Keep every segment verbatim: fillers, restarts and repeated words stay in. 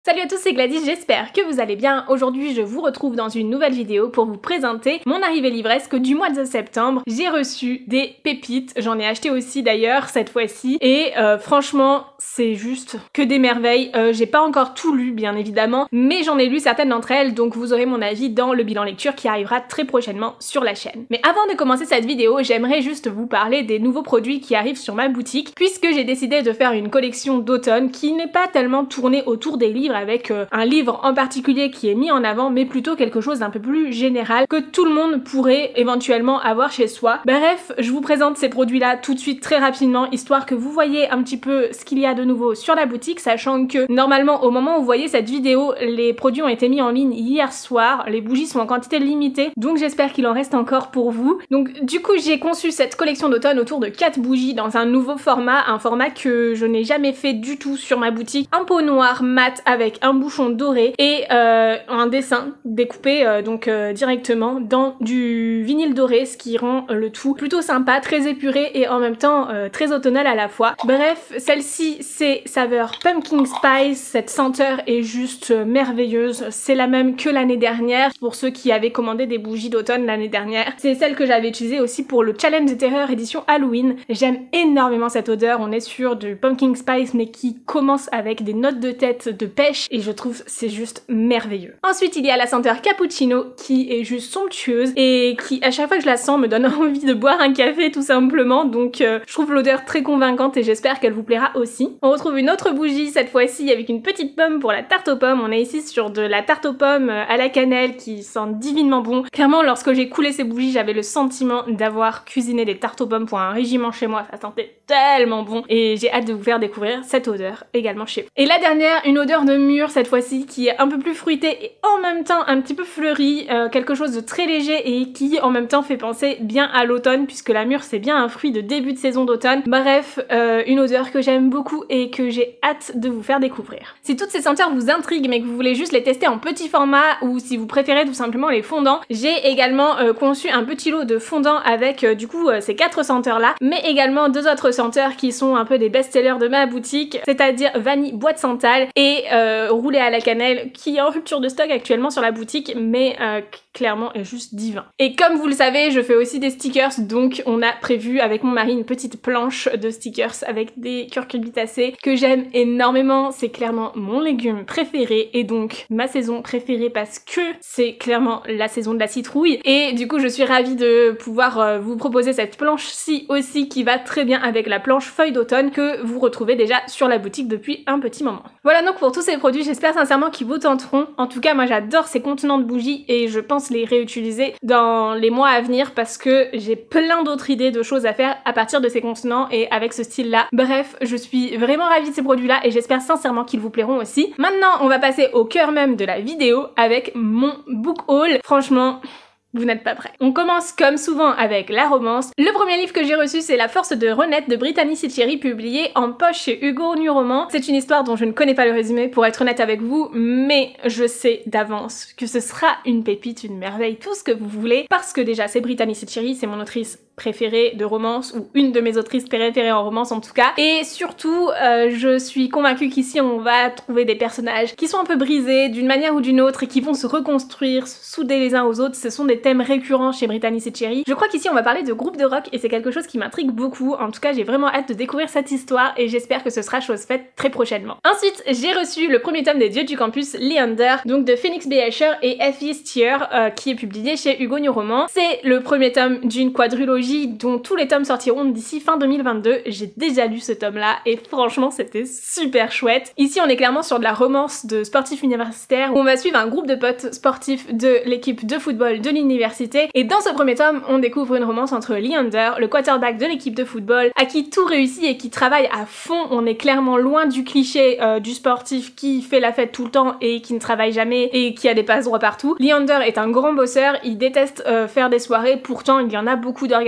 Salut à tous, c'est Gladys, j'espère que vous allez bien. Aujourd'hui, je vous retrouve dans une nouvelle vidéo pour vous présenter mon arrivée livresque du mois de septembre. J'ai reçu des pépites, j'en ai acheté aussi d'ailleurs cette fois-ci, et euh, franchement, c'est juste que des merveilles. Euh, j'ai pas encore tout lu, bien évidemment, mais j'en ai lu certaines d'entre elles, donc vous aurez mon avis dans le bilan lecture qui arrivera très prochainement sur la chaîne. Mais avant de commencer cette vidéo, j'aimerais juste vous parler des nouveaux produits qui arrivent sur ma boutique, puisque j'ai décidé de faire une collection d'automne qui n'est pas tellement tournée autour des livres, avec euh, un livre en particulier qui est mis en avant, mais plutôt quelque chose d'un peu plus général que tout le monde pourrait éventuellement avoir chez soi. Bref, je vous présente ces produits-là tout de suite très rapidement, histoire que vous voyez un petit peu ce qu'il y a de nouveau sur la boutique, sachant que normalement au moment où vous voyez cette vidéo, les produits ont été mis en ligne hier soir, les bougies sont en quantité limitée, donc j'espère qu'il en reste encore pour vous. Donc du coup j'ai conçu cette collection d'automne autour de quatre bougies dans un nouveau format, un format que je n'ai jamais fait du tout sur ma boutique, un pot noir mat avec avec un bouchon doré et euh, un dessin découpé euh, donc euh, directement dans du vinyle doré, ce qui rend euh, le tout plutôt sympa, très épuré et en même temps euh, très automnal à la fois. Bref, celle-ci c'est saveur pumpkin spice, cette senteur est juste euh, merveilleuse, c'est la même que l'année dernière pour ceux qui avaient commandé des bougies d'automne l'année dernière. C'est celle que j'avais utilisée aussi pour le challenge des terreurs édition Halloween. J'aime énormément cette odeur, on est sur du pumpkin spice mais qui commence avec des notes de tête de pêche et je trouve c'est juste merveilleux. Ensuite il y a la senteur cappuccino qui est juste somptueuse et qui à chaque fois que je la sens me donne envie de boire un café tout simplement, donc euh, je trouve l'odeur très convaincante et j'espère qu'elle vous plaira aussi. On retrouve une autre bougie cette fois-ci avec une petite pomme pour la tarte aux pommes. On est ici sur de la tarte aux pommes à la cannelle qui sent divinement bon. Clairement lorsque j'ai coulé ces bougies j'avais le sentiment d'avoir cuisiné des tartes aux pommes pour un régiment chez moi, ça sentait tellement bon et j'ai hâte de vous faire découvrir cette odeur également chez vous. Et la dernière, une odeur de mûr cette fois-ci qui est un peu plus fruité et en même temps un petit peu fleuri, euh, quelque chose de très léger et qui en même temps fait penser bien à l'automne puisque la mûre c'est bien un fruit de début de saison d'automne. Bref, euh, une odeur que j'aime beaucoup et que j'ai hâte de vous faire découvrir. Si toutes ces senteurs vous intriguent mais que vous voulez juste les tester en petit format ou si vous préférez tout simplement les fondants, j'ai également euh, conçu un petit lot de fondants avec euh, du coup euh, ces quatre senteurs là, mais également deux autres senteurs qui sont un peu des best-sellers de ma boutique, c'est-à-dire vanille bois de santal et euh, roulé à la cannelle qui est en rupture de stock actuellement sur la boutique mais euh, clairement est juste divin. Et comme vous le savez, je fais aussi des stickers, donc on a prévu avec mon mari une petite planche de stickers avec des curculitacées que j'aime énormément. C'est clairement mon légume préféré et donc ma saison préférée parce que c'est clairement la saison de la citrouille et du coup je suis ravie de pouvoir euh, vous proposer cette planche-ci aussi qui va très bien avec la planche feuille d'automne que vous retrouvez déjà sur la boutique depuis un petit moment. Voilà donc pour tous ces produits, j'espère sincèrement qu'ils vous tenteront. En tout cas moi j'adore ces contenants de bougies et je pense les réutiliser dans les mois à venir parce que j'ai plein d'autres idées de choses à faire à partir de ces contenants et avec ce style là. Bref, je suis vraiment ravie de ces produits là et j'espère sincèrement qu'ils vous plairont aussi. Maintenant on va passer au cœur même de la vidéo avec mon book haul. Franchement, vous n'êtes pas prêts. On commence comme souvent avec la romance. Le premier livre que j'ai reçu c'est La force de renaître de Brittany Siccheri, publié en poche chez Hugo New Roman. C'est une histoire dont je ne connais pas le résumé pour être honnête avec vous, mais je sais d'avance que ce sera une pépite, une merveille, tout ce que vous voulez, parce que déjà c'est Brittany Siccheri, c'est mon autrice préférée de romance, ou une de mes autrices préférées en romance en tout cas, et surtout euh, je suis convaincue qu'ici on va trouver des personnages qui sont un peu brisés d'une manière ou d'une autre et qui vont se reconstruire, se souder les uns aux autres. Ce sont des thèmes récurrents chez Brittany Siccheri. Je crois qu'ici on va parler de groupe de rock et c'est quelque chose qui m'intrigue beaucoup. En tout cas j'ai vraiment hâte de découvrir cette histoire et j'espère que ce sera chose faite très prochainement. Ensuite j'ai reçu le premier tome des Dieux du Campus, Leander, donc de Phoenix B. Escher et Effie Stier, euh, qui est publié chez Hugo New Roman. C'est le premier tome d'une quadrilogie dont tous les tomes sortiront d'ici fin deux mille vingt-deux. J'ai déjà lu ce tome là et franchement c'était super chouette. Ici on est clairement sur de la romance de sportifs universitaires où on va suivre un groupe de potes sportifs de l'équipe de football de l'université et dans ce premier tome on découvre une romance entre Leander, le quarterback de l'équipe de football à qui tout réussit et qui travaille à fond. On est clairement loin du cliché euh, du sportif qui fait la fête tout le temps et qui ne travaille jamais et qui a des passe droits partout. Leander est un grand bosseur, il déteste euh, faire des soirées, pourtant il y en a beaucoup d'organisés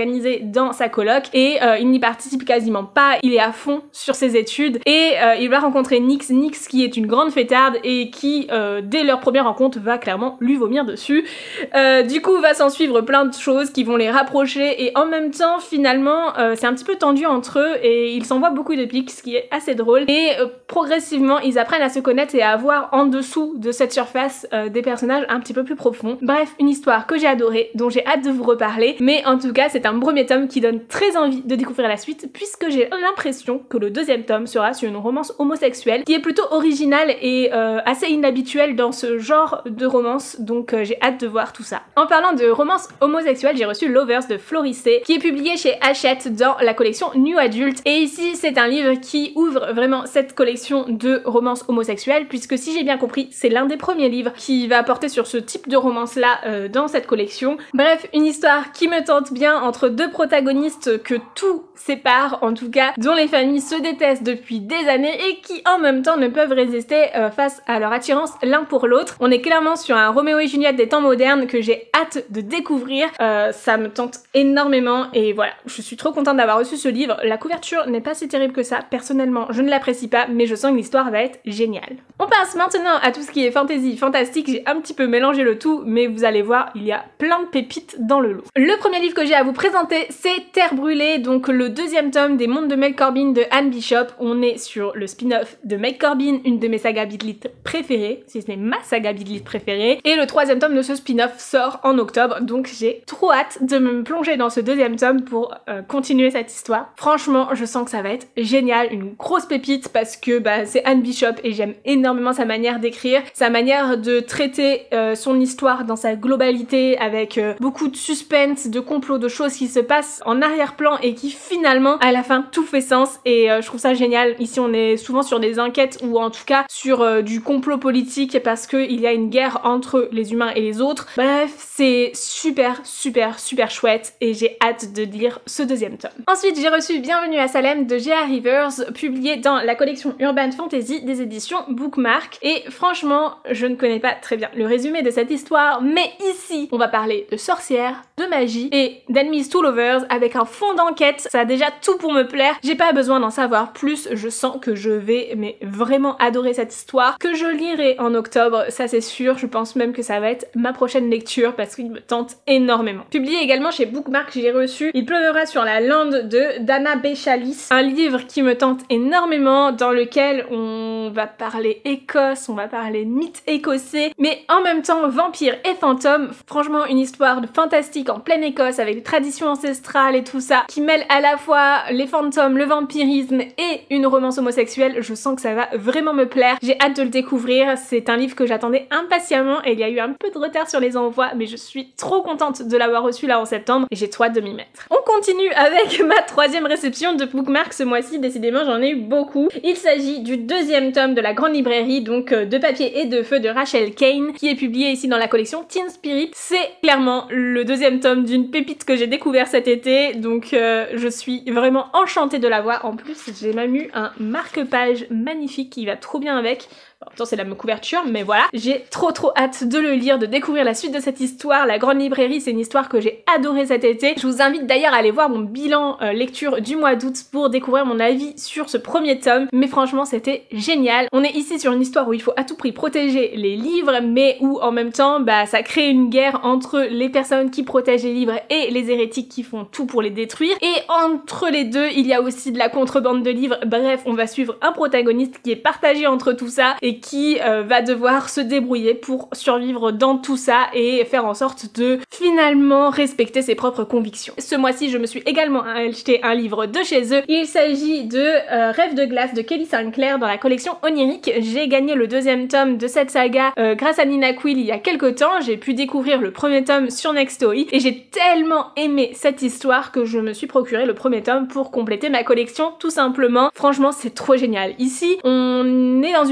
organisé dans sa coloc et euh, il n'y participe quasiment pas, il est à fond sur ses études et euh, il va rencontrer Nyx, Nyx qui est une grande fêtarde et qui euh, dès leur première rencontre va clairement lui vomir dessus. Euh, du coup va s'en suivre plein de choses qui vont les rapprocher et en même temps finalement euh, c'est un petit peu tendu entre eux et ils s'envoient beaucoup de pics, ce qui est assez drôle et euh, progressivement ils apprennent à se connaître et à voir en dessous de cette surface euh, des personnages un petit peu plus profonds. Bref, une histoire que j'ai adorée, dont j'ai hâte de vous reparler, mais en tout cas c'est un premier tome qui donne très envie de découvrir la suite puisque j'ai l'impression que le deuxième tome sera sur une romance homosexuelle qui est plutôt originale et euh, assez inhabituelle dans ce genre de romance, donc euh, j'ai hâte de voir tout ça. En parlant de romance homosexuelle, j'ai reçu Lovers de Florissé qui est publié chez Hachette dans la collection New Adult et ici c'est un livre qui ouvre vraiment cette collection de romances homosexuelles puisque si j'ai bien compris c'est l'un des premiers livres qui va porter sur ce type de romance là euh, dans cette collection. Bref, une histoire qui me tente bien entre deux protagonistes que tout sépare, en tout cas dont les familles se détestent depuis des années et qui en même temps ne peuvent résister euh, face à leur attirance l'un pour l'autre. On est clairement sur un Roméo et Juliette des temps modernes que j'ai hâte de découvrir, euh, ça me tente énormément et voilà, je suis trop contente d'avoir reçu ce livre. La couverture n'est pas si terrible que ça, personnellement je ne l'apprécie pas mais je sens que l'histoire va être géniale. On passe maintenant à tout ce qui est fantasy, fantastique, j'ai un petit peu mélangé le tout mais vous allez voir, il y a plein de pépites dans le lot. Le premier livre que j'ai à vous présenter c'est Terre brûlée, donc le deuxième tome des Mondes de Meg Corbin de Anne Bishop. On est sur le spin-off de Meg Corbin, une de mes sagas Beat préférées, si ce n'est ma saga Beat préférée, et le troisième tome de ce spin-off sort en octobre, donc j'ai trop hâte de me plonger dans ce deuxième tome pour euh, continuer cette histoire. Franchement, je sens que ça va être génial, une grosse pépite parce que bah, c'est Anne Bishop et j'aime énormément sa manière d'écrire, sa manière de traiter euh, son histoire dans sa globalité avec euh, beaucoup de suspense, de complot, de choses qui se passent en arrière-plan et qui finalement à la fin tout fait sens et euh, je trouve ça génial. Ici on est souvent sur des enquêtes ou en tout cas sur euh, du complot politique parce qu'il y a une guerre entre les humains et les autres. Bref, c'est super super super chouette et j'ai hâte de lire ce deuxième tome. Ensuite j'ai reçu Bienvenue à Salem de G A Rivers, publié dans la collection Urban Fantasy des éditions Bookmark et franchement je ne connais pas très bien le résumé de cette histoire mais ici on va parler de sorcières, de magie et d'ennemis to lovers avec un fond d'enquête. Ça a déjà tout pour me plaire, j'ai pas besoin d'en savoir plus, je sens que je vais mais vraiment adorer cette histoire, que je lirai en octobre, ça c'est sûr, je pense même que ça va être ma prochaine lecture parce qu'il me tente énormément. Publié également chez Bookmark, j'ai reçu Il pleuvra sur la lande de Dana Bechalis, un livre qui me tente énormément, dans lequel on va parler Écosse, on va parler mythes écossais, mais en même temps vampires et fantômes. Franchement une histoire de fantastique en pleine Écosse avec des traditions ancestrales et tout ça, qui mêle à la fois les fantômes, le vampirisme et une romance homosexuelle. Je sens que ça va vraiment me plaire, j'ai hâte de le découvrir, c'est un livre que j'attendais impatiemment et il y a eu un peu de retard sur les envois mais je suis trop contente de l'avoir reçu là en septembre et j'ai trop hâte de m'y mettre. On continue avec ma troisième réception de Bookmark ce mois-ci, décidément j'en ai eu beaucoup. Il s'agit du deuxième tome de la grande librairie, donc euh, de papier et de feu de Rachel Kane, qui est publié ici dans la collection Teen Spirit. C'est clairement le deuxième tome d'une pépite que j'ai découvert cet été, donc euh, je suis vraiment enchantée de l'avoir. En plus j'ai même eu un marque-page magnifique qui va trop bien avec. En même temps c'est la même couverture mais voilà, j'ai trop trop hâte de le lire, de découvrir la suite de cette histoire. La grande librairie c'est une histoire que j'ai adorée cet été. Je vous invite d'ailleurs à aller voir mon bilan euh, lecture du mois d'août pour découvrir mon avis sur ce premier tome, mais franchement c'était génial. On est ici sur une histoire où il faut à tout prix protéger les livres mais où en même temps bah ça crée une guerre entre les personnes qui protègent les livres et les hérétiques qui font tout pour les détruire, et entre les deux il y a aussi de la contrebande de livres. Bref, on va suivre un protagoniste qui est partagé entre tout ça et qui euh, va devoir se débrouiller pour survivre dans tout ça et faire en sorte de finalement respecter ses propres convictions. Ce mois-ci je me suis également acheté un livre de chez eux, il s'agit de euh, Rêve de glace de Kelly Sinclair dans la collection Onirique. J'ai gagné le deuxième tome de cette saga euh, grâce à Nina Quill il y a quelques temps, j'ai pu découvrir le premier tome sur Nextory et j'ai tellement aimé cette histoire que je me suis procuré le premier tome pour compléter ma collection tout simplement. Franchement c'est trop génial. Ici on est dans une histoire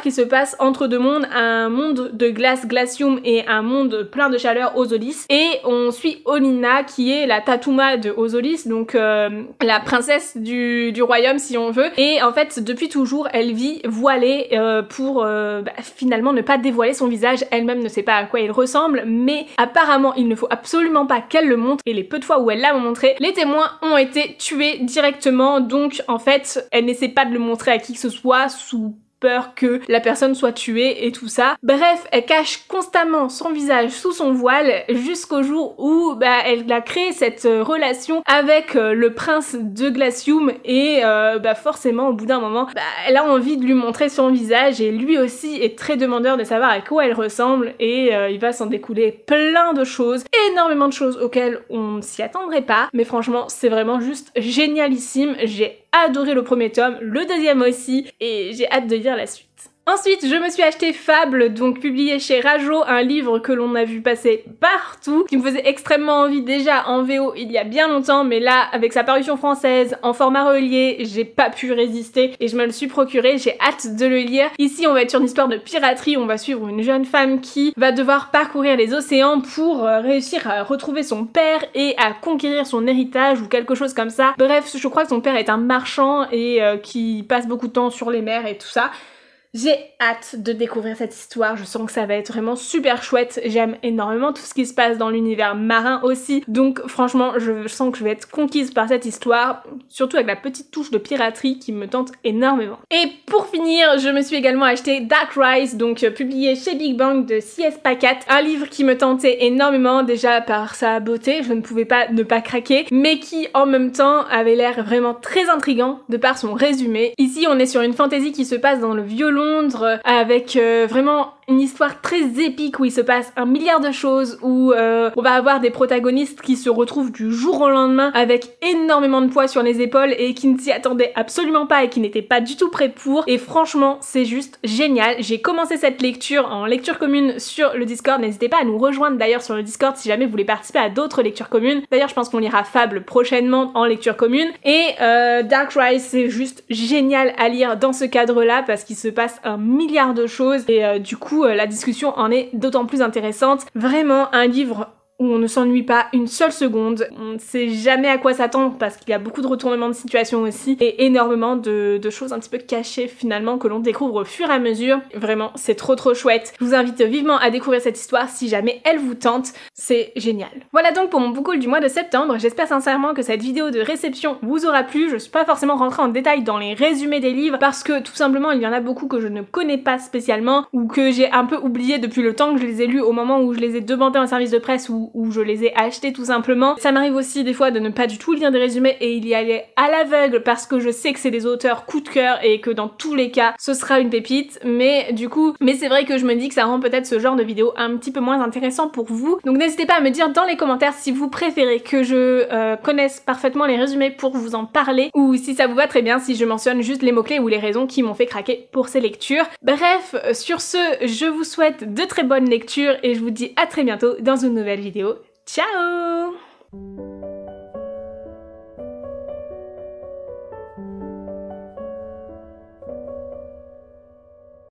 histoire qui se passe entre deux mondes, un monde de glace Glacium et un monde plein de chaleur Ozolis, et on suit Olina qui est la Tatuma de Ozolis, donc euh, la princesse du, du royaume si on veut, et en fait depuis toujours elle vit voilée euh, pour euh, bah, finalement ne pas dévoiler son visage, elle-même ne sait pas à quoi il ressemble, mais apparemment il ne faut absolument pas qu'elle le montre, et les peu de fois où elle l'a montré, les témoins ont été tués directement, donc en fait elle n'essaie pas de le montrer à qui que ce soit sous peur que la personne soit tuée et tout ça. Bref, elle cache constamment son visage sous son voile jusqu'au jour où bah, elle a créé cette euh, relation avec euh, le prince de Glacium, et euh, bah, forcément au bout d'un moment bah, elle a envie de lui montrer son visage, et lui aussi est très demandeur de savoir à quoi elle ressemble, et euh, il va s'en découler plein de choses, énormément de choses auxquelles on ne s'y attendrait pas, mais franchement c'est vraiment juste génialissime. J'ai adoré le premier tome, le deuxième aussi, et j'ai hâte de lire la suite. Ensuite, je me suis acheté Fable, donc publié chez Rajo, un livre que l'on a vu passer partout, qui me faisait extrêmement envie déjà en V O il y a bien longtemps, mais là, avec sa parution française, en format relié, j'ai pas pu résister et je me le suis procuré, j'ai hâte de le lire. Ici, on va être sur une histoire de piraterie, on va suivre une jeune femme qui va devoir parcourir les océans pour euh, réussir à retrouver son père et à conquérir son héritage ou quelque chose comme ça. Bref, je crois que son père est un marchand et euh, qui passe beaucoup de temps sur les mers et tout ça. J'ai hâte de découvrir cette histoire, je sens que ça va être vraiment super chouette, j'aime énormément tout ce qui se passe dans l'univers marin aussi, donc franchement je sens que je vais être conquise par cette histoire, surtout avec la petite touche de piraterie qui me tente énormément. Et pour finir, je me suis également acheté Dark Rise, donc euh, publié chez Big Bang de C S Pacat, un livre qui me tentait énormément déjà par sa beauté, je ne pouvais pas ne pas craquer, mais qui en même temps avait l'air vraiment très intriguant de par son résumé. Ici on est sur une fantasy qui se passe dans le violon Londres, avec euh, vraiment une histoire très épique où il se passe un milliard de choses, où euh, on va avoir des protagonistes qui se retrouvent du jour au lendemain avec énormément de poids sur les épaules et qui ne s'y attendaient absolument pas et qui n'étaient pas du tout prêts pour, et franchement c'est juste génial. J'ai commencé cette lecture en lecture commune sur le Discord, n'hésitez pas à nous rejoindre d'ailleurs sur le Discord si jamais vous voulez participer à d'autres lectures communes. D'ailleurs je pense qu'on lira Fable prochainement en lecture commune, et euh, Dark Rise c'est juste génial à lire dans ce cadre là parce qu'il se passe un milliard de choses, et euh, du coup euh, la discussion en est d'autant plus intéressante. Vraiment un livre où on ne s'ennuie pas une seule seconde, on ne sait jamais à quoi s'attendre parce qu'il y a beaucoup de retournements de situation aussi, et énormément de, de choses un petit peu cachées finalement que l'on découvre au fur et à mesure. Vraiment c'est trop trop chouette, je vous invite vivement à découvrir cette histoire si jamais elle vous tente, c'est génial. Voilà donc pour mon book haul du mois de septembre, j'espère sincèrement que cette vidéo de réception vous aura plu. Je suis pas forcément rentrée en détail dans les résumés des livres parce que tout simplement il y en a beaucoup que je ne connais pas spécialement ou que j'ai un peu oublié depuis le temps que je les ai lus, au moment où je les ai demandés en service de presse ou où je les ai achetés tout simplement. Ça m'arrive aussi des fois de ne pas du tout lire des résumés et il y aller à l'aveugle parce que je sais que c'est des auteurs coup de cœur et que dans tous les cas ce sera une pépite, mais du coup, mais c'est vrai que je me dis que ça rend peut-être ce genre de vidéo un petit peu moins intéressant pour vous. Donc n'hésitez pas à me dire dans les commentaires si vous préférez que je euh, connaisse parfaitement les résumés pour vous en parler, ou si ça vous va très bien si je mentionne juste les mots-clés ou les raisons qui m'ont fait craquer pour ces lectures. Bref, sur ce, je vous souhaite de très bonnes lectures et je vous dis à très bientôt dans une nouvelle vidéo. Ciao!